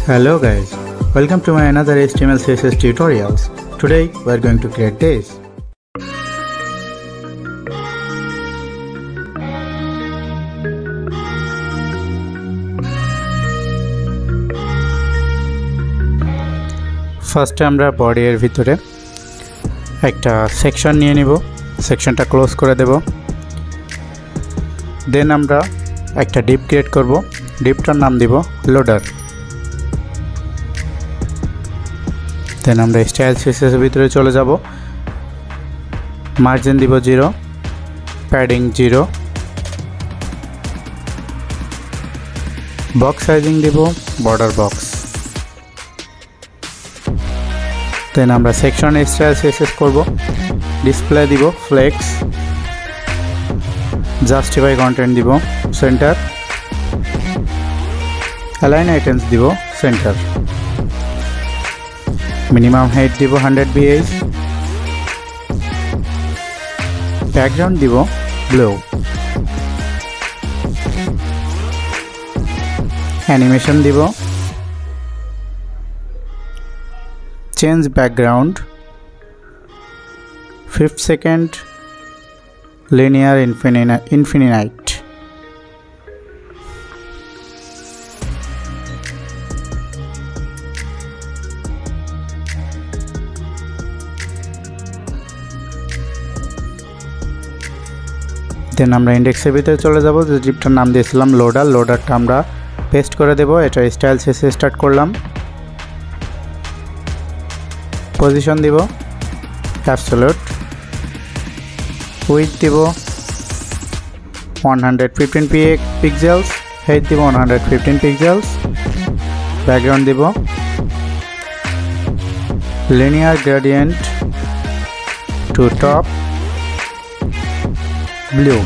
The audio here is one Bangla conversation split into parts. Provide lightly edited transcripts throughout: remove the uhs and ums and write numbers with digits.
Hello guys, welcome to my another HTML CSS tutorials. Today we are going to create this. ফার্স্টে আমরা বডি এর ভিতরে একটা সেকশন নিয়ে নিব, সেকশনটা ক্লোজ করে দেব। দেন আমরা একটা ডিপ ক্রিয়েট করব, ডিপটার নাম দিব লোডার। দেন আমরা স্টাইল সিএসএস এর ভিতরে চলে যাব, মার্জিন দিব 0, প্যাডিং 0, বক্স সাইজিং দিব বর্ডার বক্স। দেন আমরা সেকশন স্টাইল সিএসএস করব, ডিসপ্লে দিব ফ্লেক্স, জাস্টিফাই কন্টেন্ট দিব সেন্টার, অ্যালাইন আইটেমস দিব সেন্টার, মিনিমাম হাইট দিব 100 bh, ব্যাকগ্রাউন্ড দিব ব্লু, অ্যানিমেশন দিব change background 5 second linear infinite. Then আমরা ইন্ডেক্সের ভিতরে চলে যাব, যে ডিপটার নাম দিয়েছিলাম লোডার, লোডারটা আমরা পেস্ট করে দেব। এটা স্টাইল সিএসএস স্টার্ট করলাম, পজিশন দিব অ্যাবসলিউট, উইডথ দিব 115 পিক্সেলস, হাইট দিব 115 পিক্সেলস, ব্যাকগ্রাউন্ড দিব linear gradient to top blue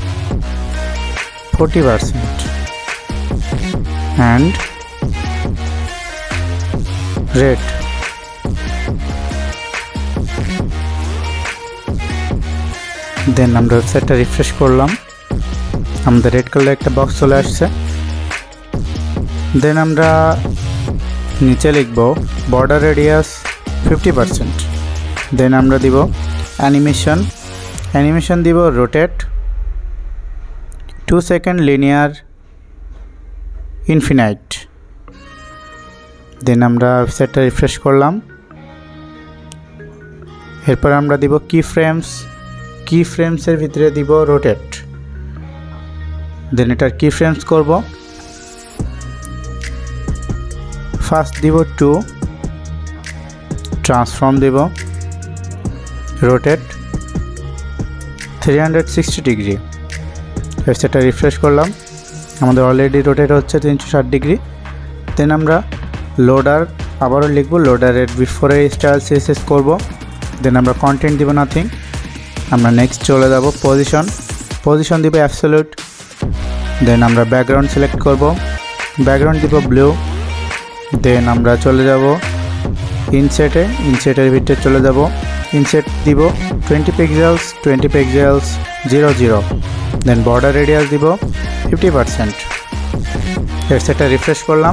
40% and red। Then আমরা ওয়েবসাইটটা রিফ্রেশ করলাম, আমাদের রেড কালার একটা বক্স চলে আসছে। দেন আমরা নিচে লিখব বর্ডার রেডিয়াস 50%। দেন আমরা দিব অ্যানিমেশন দিব rotate 2 second linear infinite. Then আমরা ওয়েবসাইটটা রিফ্রেশ করলাম, এরপর আমরা দিব কি ফ্রেমসের ভিতরে দিব রোটেট। দেন এটার কি ফ্রেমস করব, ফার্স্ট দিব 2, ট্রান্সফর্ম দিব রোটেট 360 ডিগ্রি। ওয়েবসাইটটা রিফ্রেশ করলাম, আমাদের অলরেডি রোটেট হচ্ছে 360 ডিগ্রি। দেন আমরা লোডার আবারও লিখব, লোডারের বিফোরে স্টাইল সিএসএস করব। দেন আমরা কন্টেন্ট দিব নাথিং। আমরা নেক্সট চলে যাব পজিশন দিব অ্যাবসলিউট। দেন আমরা ব্যাকগ্রাউন্ড সিলেক্ট করব, ব্যাকগ্রাউন্ড দিব ব্লু। দেন আমরা চলে যাব ইনসেটের ভিতরে চলে যাব, ইনসেট দিব 20 পিক্সেলস 0 0। দেন বর্ডার রেডিয়াস দিব 50%। ওয়েবসাইটটা রিফ্রেশ করলাম,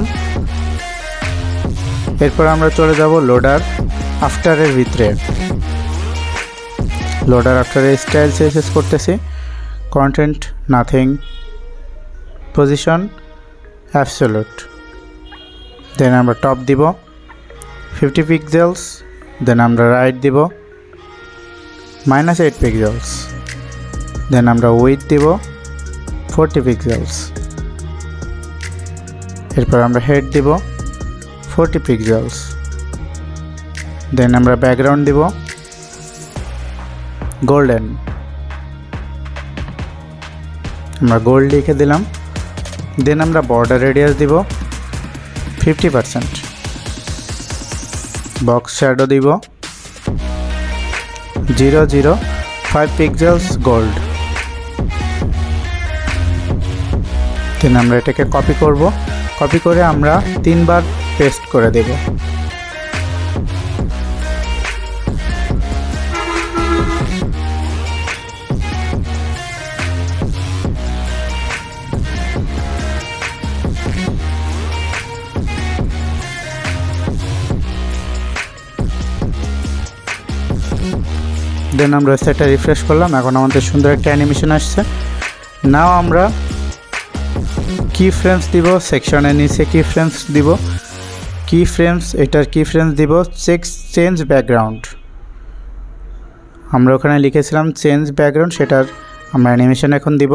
এরপর আমরা চলে যাব লোডার আফটারের ভিতরে, লোডার আফটারে স্টাইল সিএসএস করতেছি, content nothing, position absolute. Then আমরা টপ দিব 50 পিক্সেলস। দেন আমরা রাইট দিব -8 পিক্সেলস। দেন আমরা উইডথ দিব 40 পিক্সেলস। এরপর আমরা হেড দিব 40 পিক্সেলস। দেন আমরা ব্যাকগ্রাউন্ড দিব গোল্ডেন, আমরা গোল্ড লিখে দিলাম। দেন আমরা বর্ডার রেডিয়াস দিব 50%, বক্স শ্যাডো দিব 005 পিক্সেলস গোল্ড। দেন আমরা এটাকে কপি করে আমরা 3 বার পেস্ট করে দেব। দেন আমরা ওয়েবসাইটটা রিফ্রেশ করলাম। এখন আমাদের সুন্দর একটা অ্যানিমেশন আসছে। নাও আমরা কি ফ্রেমস দিব, সেকশনের নিচে কি ফ্রেমস দিব, কি ফ্রেমস, এটার কি ফ্রেমস দিব চেঞ্জ ব্যাকগ্রাউন্ড। আমরা ওখানে লিখেছিলাম চেঞ্জ ব্যাকগ্রাউন্ড, সেটার আমরা অ্যানিমেশন এখন দিব।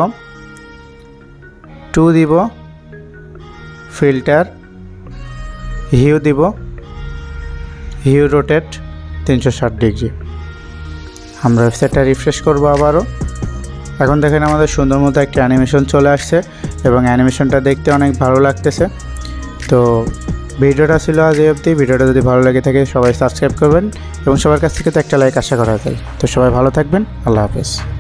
2 দিব, ফিল্টার, হিউ দিব, হিউ রোটেট 360 ডিগ্রি। আমরা ওয়েবসাইটটা রিফ্রেশ করব আবারও। এখন দেখেন আমাদের সুন্দর মতো একটা অ্যানিমেশন চলে আসছে এবং অ্যানিমেশনটা দেখতে অনেক ভালো লাগতেছে। তো ভিডিওটা ছিল আজ এই অবধি। ভিডিওটা যদি ভালো লাগে থাকে সবাই সাবস্ক্রাইব করবেন এবং সবার কাছ থেকে তো একটা লাইক আশা করা যায়। তো সবাই ভালো থাকবেন, আল্লাহ হাফেজ।